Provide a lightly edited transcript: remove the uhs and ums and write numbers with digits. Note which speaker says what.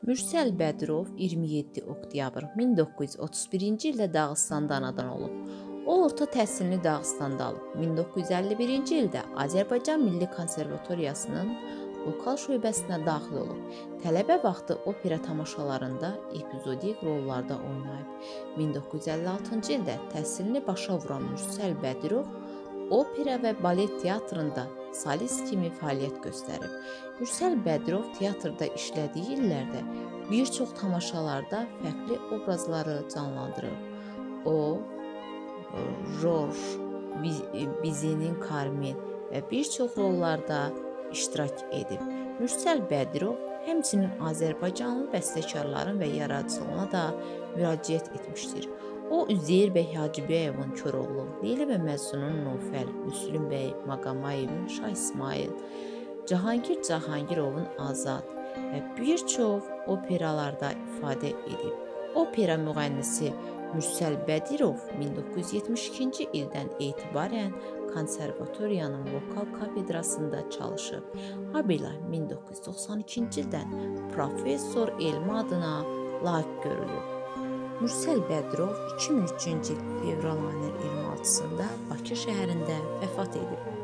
Speaker 1: Mürsəl Bədirov 27 oktyabr 1931-ci ildə Dağıstanda anadan olub. O, orta təhsilini Dağıstanda alıb. 1951-ci ildə Azərbaycan Milli Konservatoriyasının vokal şöbəsinə daxil olub. Tələbə vaxtı opera tamaşalarında epizodik rollarda oynayıb. 1956-cı ildə təhsilini başa vuran Mürsəl Bədirov opera və balet teatrında solist kimi fəaliyyət göstərib. Mürsəl Bədirov teatrda işlədiyi illərdə bir çox tamaşalarda fərqli obrazları canlandırıb. O, Jorj, Bizinin Carmen və bir çox rollarda iştirak edib. Mürsəl Bədirov həmçinin Azərbaycanlı bəstəkarların və yaradıcılığına da müraciət etmişdir. O, Üzeyir bəy Hacıbəyovun Koroğlu, Leyli və Məcnunun Nofəl, Müslüm bəy Maqamayevin Şah İsmail, Cahangir Cahangirovun Azad və bir çox operalarda ifadə edib. Opera müğənnisi Mürsəl Bədirov 1972-ci ildən etibarən konservatoriyanın vokal kafedrasında çalışıb. Habelə 1992-ci ildən professor elmi adına layiq görülüb. Mürsəl Bədirov 2003-cü il fevral ayının 26-sında Bakı şəhərində vəfat edib.